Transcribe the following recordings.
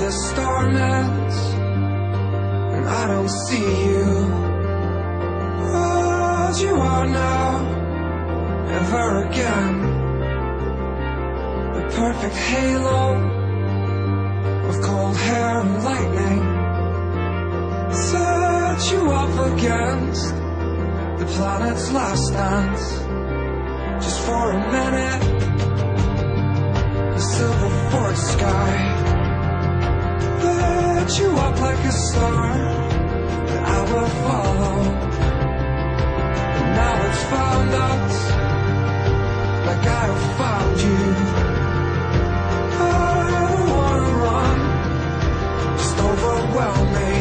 the storm ends and I don't see you as you are now, ever again. The perfect halo of cold hair and lightning set you up against the planet's last dance. Just for a minute, the silver forest sky lit you up like a star that I will follow. And now it's found us, like I have found you. I don't wanna run, just overwhelm me.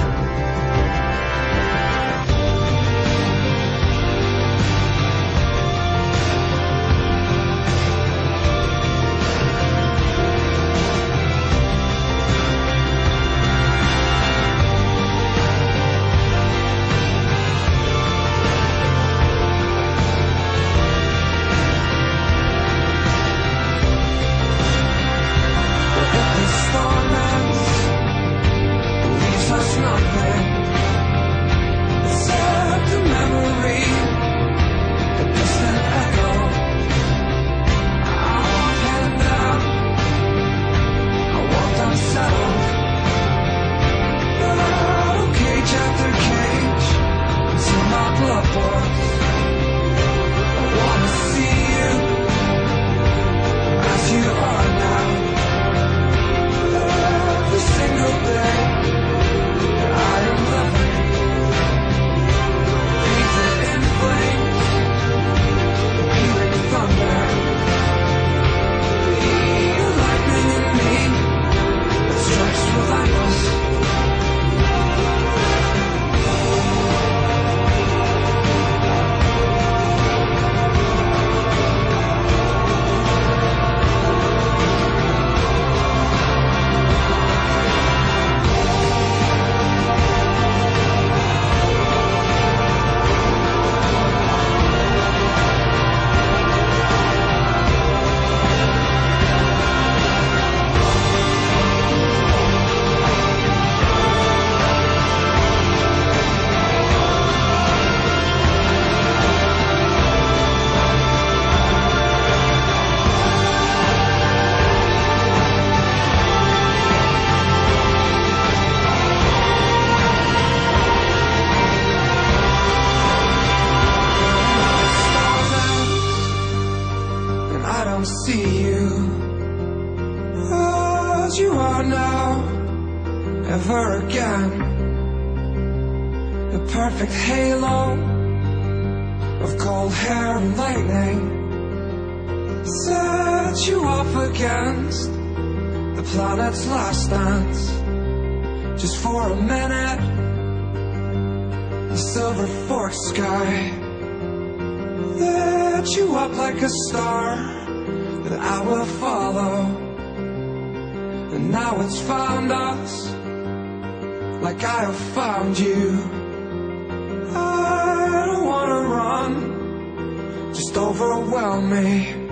See you as you are now, ever again. The perfect halo of cold hair and lightning set you up against the planet's last dance. Just for a minute, the silver forest sky lit you up like a star that I will follow. And now it's found us, like I have found you. I don't wanna run, just overwhelm me.